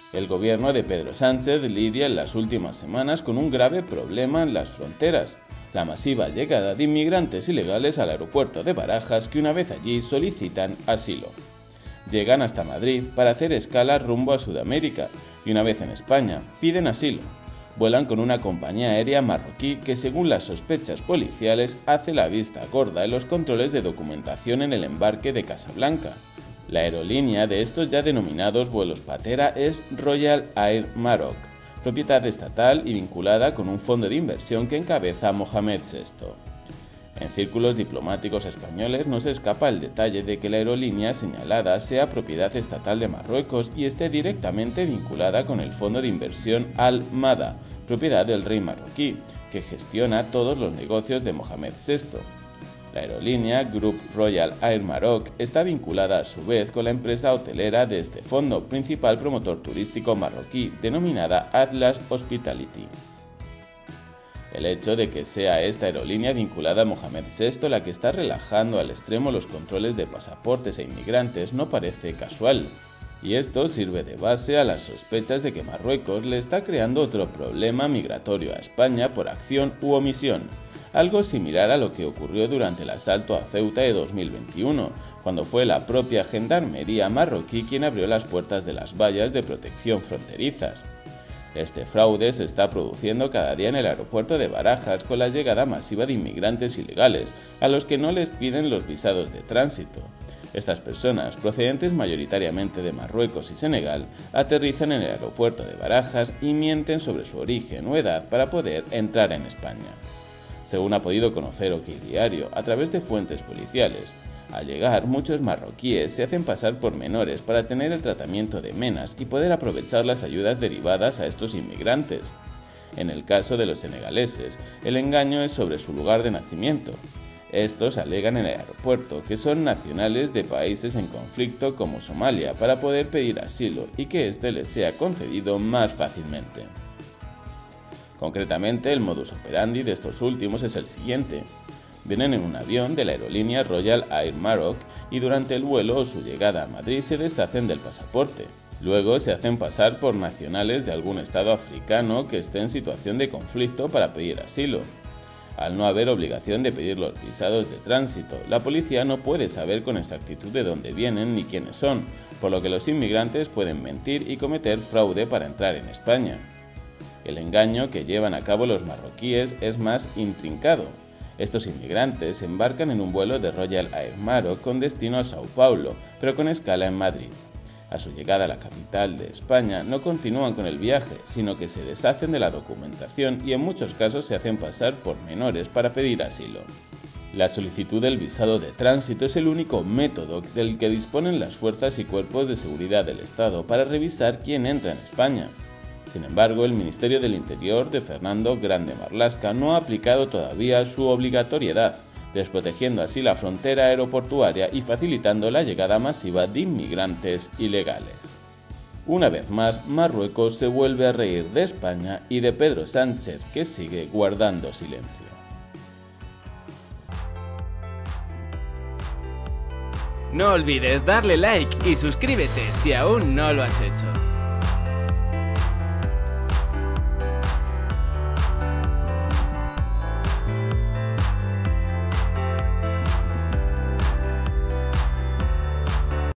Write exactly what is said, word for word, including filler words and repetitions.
El gobierno de Pedro Sánchez lidia en las últimas semanas con un grave problema en las fronteras: la masiva llegada de inmigrantes ilegales al aeropuerto de Barajas que una vez allí solicitan asilo. Llegan hasta Madrid para hacer escala rumbo a Sudamérica y una vez en España piden asilo. Vuelan con una compañía aérea marroquí que, según las sospechas policiales, hace la vista gorda en los controles de documentación en el embarque de Casablanca. La aerolínea de estos ya denominados vuelos patera es Royal Air Maroc, propiedad estatal y vinculada con un fondo de inversión que encabeza Mohamed sexto. En círculos diplomáticos españoles no se escapa el detalle de que la aerolínea señalada sea propiedad estatal de Marruecos y esté directamente vinculada con el fondo de inversión Al Mada, propiedad del rey marroquí, que gestiona todos los negocios de Mohamed sexto. La aerolínea Group Royal Air Maroc está vinculada a su vez con la empresa hotelera de este fondo, principal promotor turístico marroquí, denominada Atlas Hospitality. El hecho de que sea esta aerolínea vinculada a Mohamed sexto la que está relajando al extremo los controles de pasaportes e inmigrantes no parece casual, y esto sirve de base a las sospechas de que Marruecos le está creando otro problema migratorio a España por acción u omisión, algo similar a lo que ocurrió durante el asalto a Ceuta de dos mil veintiuno, cuando fue la propia gendarmería marroquí quien abrió las puertas de las vallas de protección fronterizas. Este fraude se está produciendo cada día en el aeropuerto de Barajas con la llegada masiva de inmigrantes ilegales, a los que no les piden los visados de tránsito. Estas personas, procedentes mayoritariamente de Marruecos y Senegal, aterrizan en el aeropuerto de Barajas y mienten sobre su origen o edad para poder entrar en España. Según ha podido conocer OK Diario a través de fuentes policiales, al llegar muchos marroquíes se hacen pasar por menores para tener el tratamiento de menas y poder aprovechar las ayudas derivadas a estos inmigrantes. En el caso de los senegaleses, el engaño es sobre su lugar de nacimiento. Estos alegan en el aeropuerto que son nacionales de países en conflicto como Somalia para poder pedir asilo y que éste les sea concedido más fácilmente. Concretamente, el modus operandi de estos últimos es el siguiente. Vienen en un avión de la aerolínea Royal Air Maroc y durante el vuelo o su llegada a Madrid se deshacen del pasaporte. Luego se hacen pasar por nacionales de algún estado africano que esté en situación de conflicto para pedir asilo. Al no haber obligación de pedir los visados de tránsito, la policía no puede saber con exactitud de dónde vienen ni quiénes son, por lo que los inmigrantes pueden mentir y cometer fraude para entrar en España. El engaño que llevan a cabo los marroquíes es más intrincado. Estos inmigrantes embarcan en un vuelo de Royal Air Maroc con destino a Sao Paulo, pero con escala en Madrid. A su llegada a la capital de España no continúan con el viaje, sino que se deshacen de la documentación y en muchos casos se hacen pasar por menores para pedir asilo. La solicitud del visado de tránsito es el único método del que disponen las fuerzas y cuerpos de seguridad del Estado para revisar quién entra en España. Sin embargo, el Ministerio del Interior de Fernando Grande Marlaska no ha aplicado todavía su obligatoriedad, desprotegiendo así la frontera aeroportuaria y facilitando la llegada masiva de inmigrantes ilegales. Una vez más, Marruecos se vuelve a reír de España y de Pedro Sánchez, que sigue guardando silencio. No olvides darle like y suscríbete si aún no lo has hecho.